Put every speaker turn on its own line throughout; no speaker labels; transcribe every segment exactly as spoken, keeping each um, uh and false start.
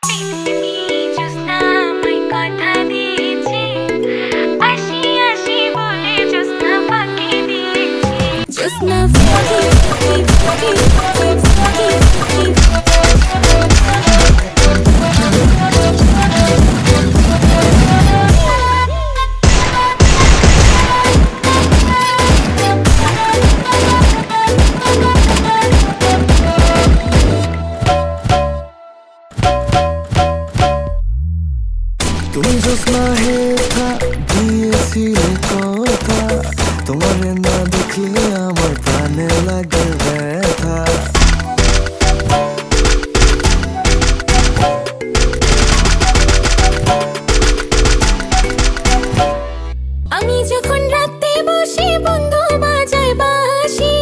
তুমি জোৎস্না হে থা দিয়েছিলে কথা, তোমারে না দেখলে আমার প্রাণে লাগে ব্যথা।
আমি যখন রাতে বসে বন্ধু বাজায় বাঁশি,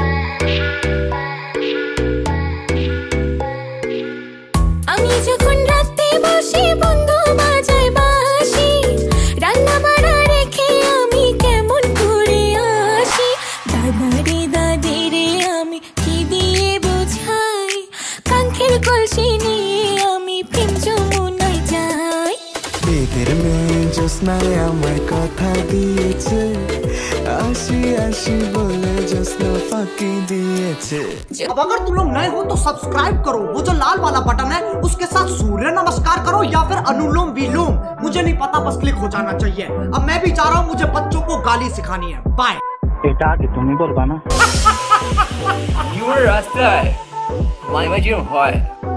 আমি যখন রাতে বসে বন্ধু বাজায় বাঁশি, রান্না বাড়া রেখে আমি কেমন করে আসি। দাদারে দাদি রে আমি কি দিয়ে বোঝাই, কাঙ্ক্ষের কলসি নিয়ে আমি প্রেম যমুনায় যাই।
বেদের মেয়ে জোৎস্নায় আমার কথা দিয়েছে, आशी आशी बोले जस्ना फाकी दिए।
अब अगर तुम लोग नए हो तो सब्सक्राइब करो, वो जो लाल वाला बटन है उसके साथ सूर्य नमस्कार करो या फिर अनुलोम विलोम, मुझे नहीं पता, बस क्लिक हो जाना चाहिए। अब मैं भी जा रहा हूँ, मुझे बच्चों को गाली सिखानी है। बाय।
এটা আগে তুমি বলবা না?
ইউর রাস্তায় মাঝে মাঝে হয়